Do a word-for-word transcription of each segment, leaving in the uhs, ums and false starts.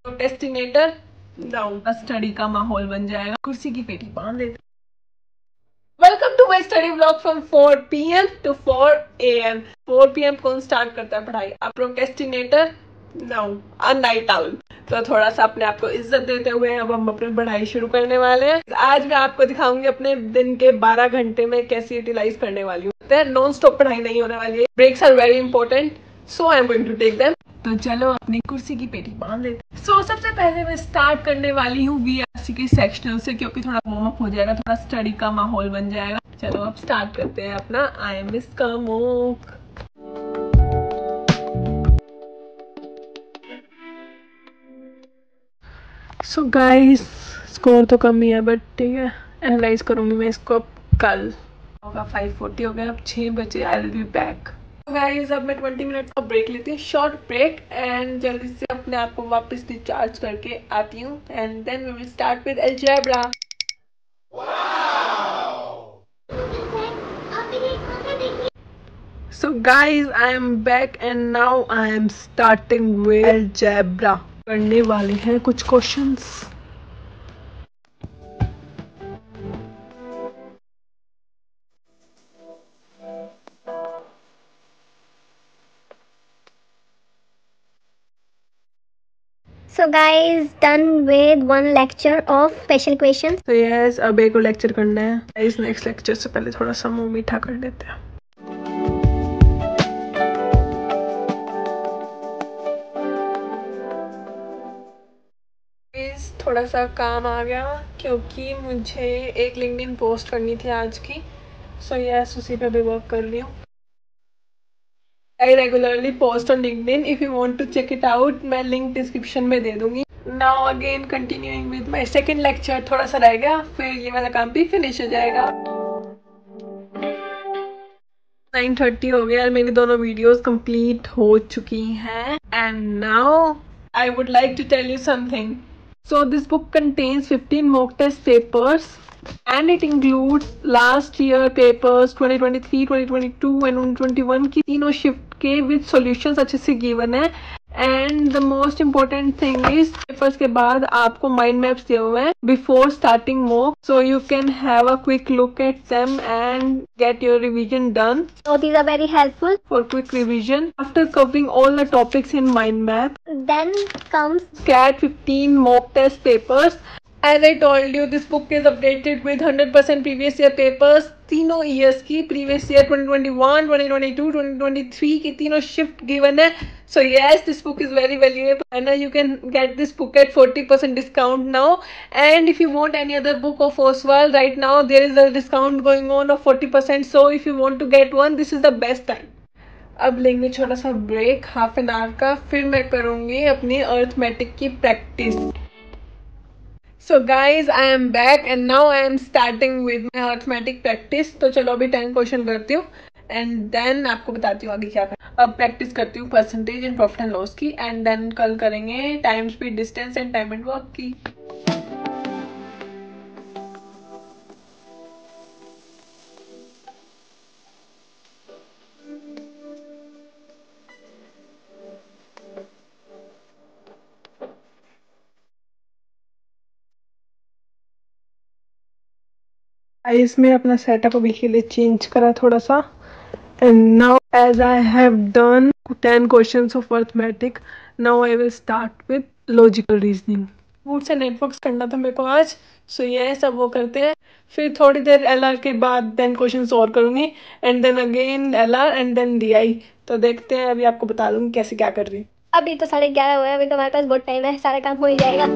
Procrastinator down, study का माहौल बन जाएगा, कुर्सी की पेटी बांध लेते। Welcome to my study blog from four P M to four A M. Four P M कौन स्टार्ट करता है पढ़ाई? आप procrastinator down, a night owl. तो थोड़ा सा अपने आप को इज्जत देते हुए अब हम अपनी पढ़ाई शुरू करने वाले हैं। आज मैं आपको दिखाऊंगी अपने दिन के बारह घंटे में कैसे यूटिलाइज करने वाली हूँ। नॉन स्टॉप पढ़ाई नहीं होने वाली है, breaks are very important, so I am going to take them. तो चलो अपनी कुर्सी की पेटी बांध लेते। सो so, सबसे पहले मैं स्टार्ट करने वाली हूँ वी आर सी के सेक्शनल से, क्योंकि थोड़ा वार्म अप हो जाएगा, थोड़ा स्टडी का माहौल बन जाएगा। चलो अब स्टार्ट करते हैं अपना आई मिस का मोक। सो गाइस, स्कोर तो कम ही है बट ठीक है, एनालाइज करूंगी मैं इसको कल। होगा फाइव फोर्टी हो गया, अब छः बजे I will be back. Guys अब मैं ट्वेंटी मिनट का ब्रेक लेती हूँ, शॉर्ट ब्रेक, एंड जल्दी से अपने आप को वापस डिस्चार्ज करके आती हूँ, and then we will start with algebra. So guys, I am back and now I am starting with algebra. करने वाले हैं कुछ questions. So guys, done with one lecture of special questions. So yes, अब एक और lecture करना है। इस नेक्स्ट लेक्चर से पहले थोड़ा सा मुंह मीठा कर लेते हैं। थोड़ा सा काम आ गया क्योंकि मुझे एक लिंक्डइन पोस्ट करनी थी आज की। सो so यस, उसी पे भी वर्क कर रही हूँ। I regularly post on LinkedIn. If you want to check it out, मैं लिंक डिस्क्रिप्शन में दे दूंगी। Now again continuing with my second lecture, थोड़ा सा रह गया, फिर ये वाला काम भी फिनिश हो जाएगा। नाइन थर्टी हो गया, मेरी दोनों वीडियोस कंप्लीट हो चुकी हैं। And now I would like to tell you something. So this book contains fifteen mock test papers. And it includes last year papers twenty twenty-three, twenty twenty-two and twenty twenty-one की तीनों shift के with solutions अच्छे से given है। And the most important thing is papers के बाद आपको mind maps दिए हुए हैं before starting mock, so you can have a quick look at them and get your revision done. So these are very helpful for quick revision. After covering all the topics in mind map, then comes C A T fifteen mock test papers. As I told you, this book is updated with one hundred percent previous year papers. तीनों years की previous year twenty twenty-one, twenty twenty-two, twenty twenty-three की तीनों shift given है. So yes, this book is very valuable and you can get this book at forty percent discount now. And if you want any other book of Oswald right now, there is a discount going on of forty percent. So if you want to get one, this is the best time. अब लेंगे छोटा सा break half an hour का, फिर मैं करूँगी अपनी arithmetic की practice. So guys, I am back and now I am starting with my arithmetic practice. तो चलो अभी टेन क्वेश्चन करती हूँ एंड देन आपको बताती हूँ आगे क्या करना। अब प्रैक्टिस करती हूँ percentage and profit and loss की, एंड देन कल करेंगे time speed distance and time and work की। इसमें अपना सेटअप अभी के लिए चेंज करा थोड़ा सा। And now as I have done ten questions of arithmetic, now I will start with logical reasoning. Routes and networks करना था मेरे को आज, सो ये सब वो करते हैं। फिर थोड़ी देर एल आर के बाद देन क्वेश्चंस और करूँगी, and then again L R and then D I. तो देखते हैं, अभी आपको बता दूँगी कैसे क्या कर रही हूँ। अभी तो साढ़े ग्यारह हुए, अभी तो हमारे पास बहुत टाइम है, सारा काम हो ही जाएगा।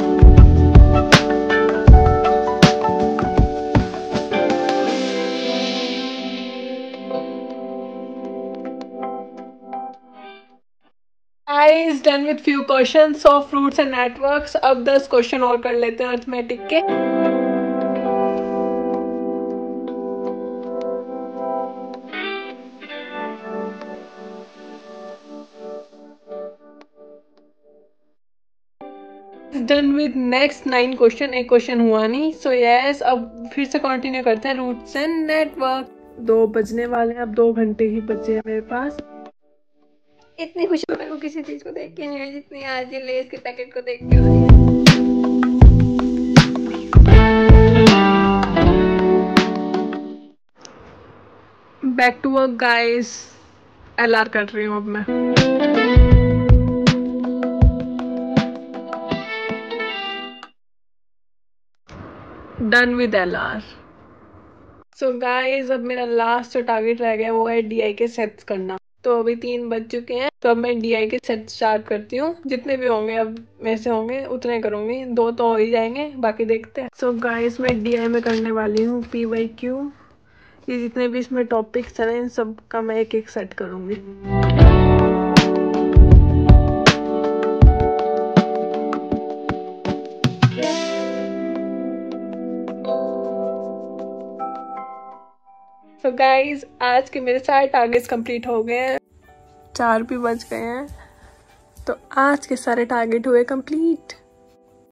Guys, done with few questions of fruits and networks. अब दस क्वेश्चन और कर लेते हैं अर्थमेटिक के। Done with next nine question, एक क्वेश्चन हुआ नहीं। सो so यस, अब फिर से कंटिन्यू करते हैं रूट्स एंड नेटवर्क। दो बजने वाले हैं, अब दो घंटे ही बचे हैं मेरे पास। इतनी खुशी तो मेरे को किसी चीज को देख के नहीं हुई जितनी आज ये लेस के पैकेट को देख के हुई है। Back to work guys, L R कर रही हूँ अब मैं। Done with L R. So guys अब मेरा लास्ट जो टारगेट रह गया वो है डी आई के सेट्स करना। तो अभी तीन बज चुके हैं, तो अब मैं डी आई के सेट स्टार्ट करती हूँ। जितने भी होंगे अब मेरे से होंगे उतने करूंगी, दो तो हो ही जाएंगे, बाकी देखते हैं। सो so गाइस मैं डी आई में करने वाली हूँ पी वाई क्यू। ये जितने भी इसमें टॉपिक्स हैं इन सब का मैं एक एक सेट करूंगी। तो गाइज आज के मेरे सारे टारगेट्स कंप्लीट हो गए हैं, चार भी बज गए हैं, तो आज के सारे टारगेट हुए कंप्लीट।